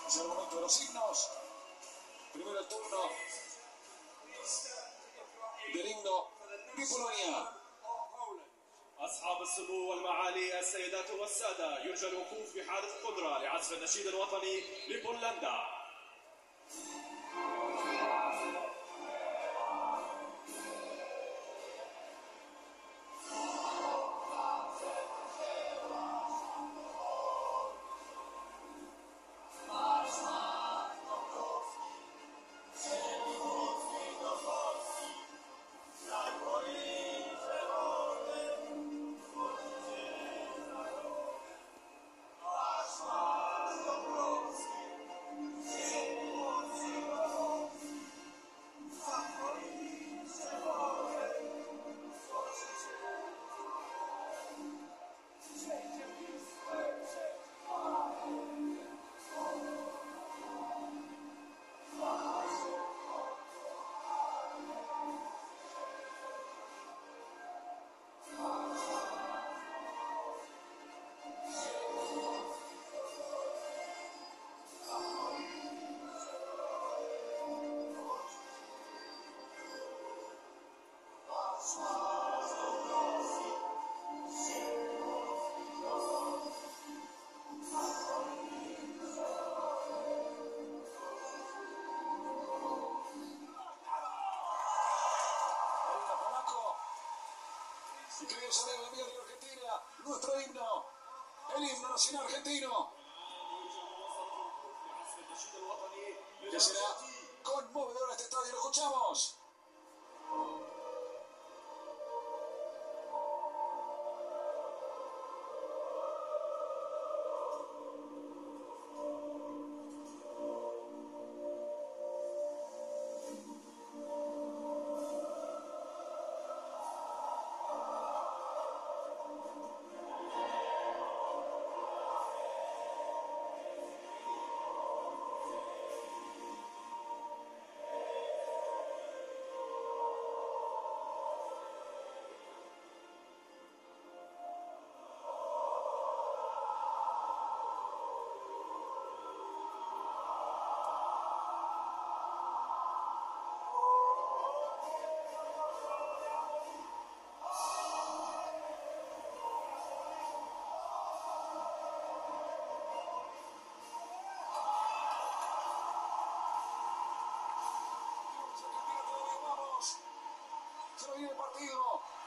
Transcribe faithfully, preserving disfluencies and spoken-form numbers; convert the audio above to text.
Es el momento de los himnos. Primero el turno del himno de Polonia. أصحاب السمو والمعالي السيدات والسادة، يرجى الوقوف بحالة القدرة لعزف النشيد الوطني لبولندا. Y queridos amigos de Argentina, nuestro himno, el himno nacional argentino, que será conmovedor este estadio. Lo escuchamos. Se nos viene el partido.